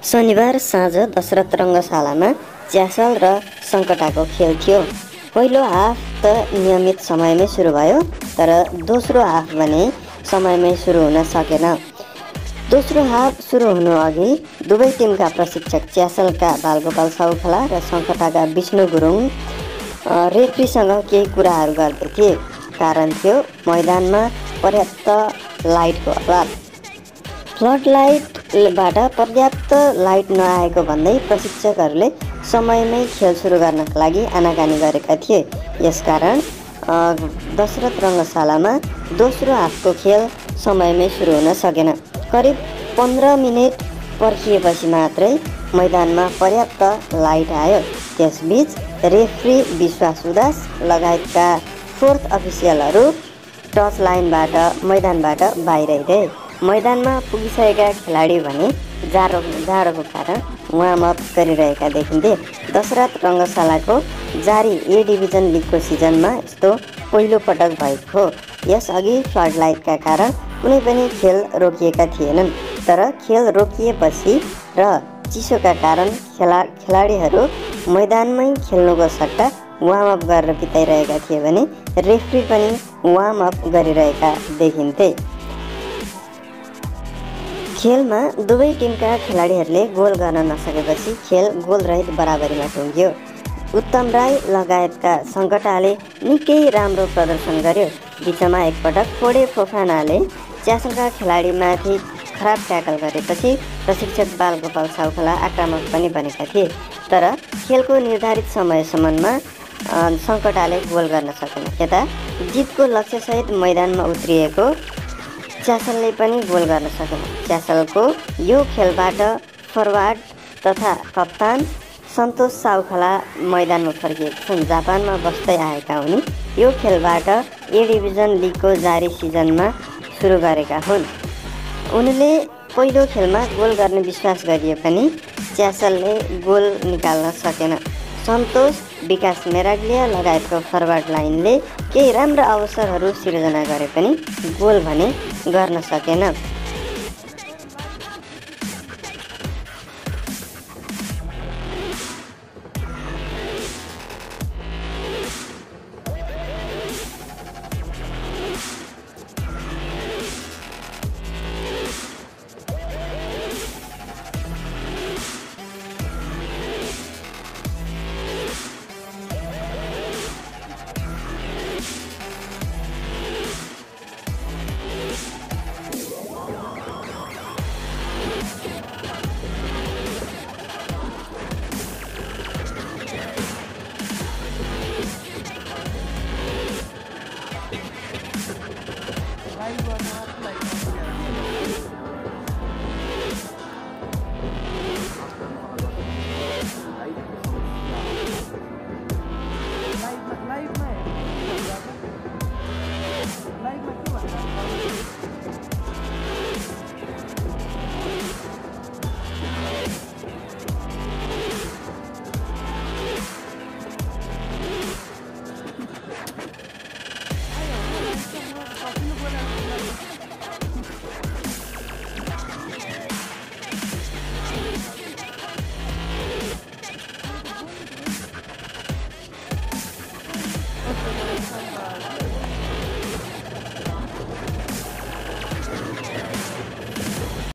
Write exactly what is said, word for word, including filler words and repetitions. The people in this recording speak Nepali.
शनिबार साँझ दशरथ रङ्गशालामा च्यासल र सङ्कटाको खेल थियो। पहिलो हाफ त नियमित समयमै सुरु भयो, तर दोस्रो हाफ भने समयमै सुरु हुन सकेन। दोस्रो हाफ सुरु हुनु अघि दुवै टिमका प्रशिक्षक च्यासलका बालगोपाल साउखला र सङ्कटाका विष्णु गुरुङ रेफ्रीसँग केही कुराहरू गर्दै थिए। कारण थियो मैदानमा पर्याप्त लाइटको अभाव। फ्लड लाइटबाट पर्याप्त लाइट नआएको भन्दै प्रशिक्षकहरूले समयमै खेल सुरु गर्नका लागि आनाकानी गरेका थिए। यसकारण दशरथ रङ्गशालामा दोस्रो हाफको खेल समयमै सुरु हुन सकेन। करिब पन्ध्र मिनट पर्खिएपछि मात्रै मैदानमा पर्याप्त लाइट आयो। त्यसबीच रेफ्री विश्वास उदास लगायतका फोर्थ अफिसियलहरू टच लाइनबाट मैदानबाट बाहिरै गए। मैदानमा पुगिसकेका खेलाडी भने जाडो जाडोको कारण वार्मअप गरिरहेका देखिन्थे। दशरथ रङ्गशालाको जारी ए डिभिजन लिगको सिजनमा यस्तो पहिलो पटक भएको हो। यसअघि फ्लड लाइटका कारण कुनै पनि खेल रोकिएका थिएनन्, तर खेल रोकिएपछि र चिसोका कारण खेला खेलाडीहरू मैदानमै खेल्नुको सट्टा वार्मअप गरेर बिताइरहेका थिए भने रेफ्री पनि वार्मअप गरिरहेका देखिन्थे। खेलमा दुवै टिमका खेलाडीहरूले गोल गर्न नसकेपछि खेल गोलरहित बराबरीमा टुङ्ग्यो। उत्तम राई लगायतका सङ्कटाले निकै राम्रो प्रदर्शन गर्यो। बिचमा एकपटक फोडे फोफानाले च्यासलका खेलाडीमाथि खराब ट्याकल गरेपछि प्रशिक्षक बालगोपाल साउखला आक्रामक पनि बनेका थिए, तर खेलको निर्धारित समयसम्ममा सङ्कटाले गोल गर्न सकेन। यता जितको लक्ष्यसहित मैदानमा उत्रिएको च्यासलले पनि गोल गर्न सकेन। च्यासलको यो खेलबाट फरवार्ड तथा कप्तान सन्तोष साउखला मैदानमा फर्किएका छन्। जापानमा बस्दै आएका उनी यो खेलबाट ए डिभिजन लिगको जारी सिजनमा सुरु गरेका हुन्। उनले पहिलो खेलमा गोल गर्ने विश्वास गरिए पनि च्यासलले गोल निकाल्न सकेन। सन्तोष, विकास मेराग्लिया लगायतको फरवार्ड लाइनले केही राम्रा अवसरहरू सिर्जना गरे पनि गोल भने गर्न सकेन।